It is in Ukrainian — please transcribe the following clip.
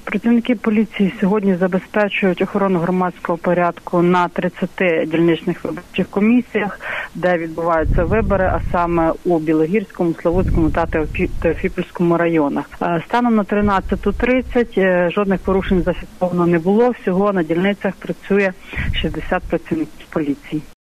Працівники поліції сьогодні забезпечують охорону громадського порядку на 30 дільничних виборчих комісіях, де відбуваються вибори, а саме у Білогірському, Славутському та Теофіпольському районах. Станом на 13:30 жодних порушень зафіксовано не було. Всього на дільницях працює 60 працівників поліції.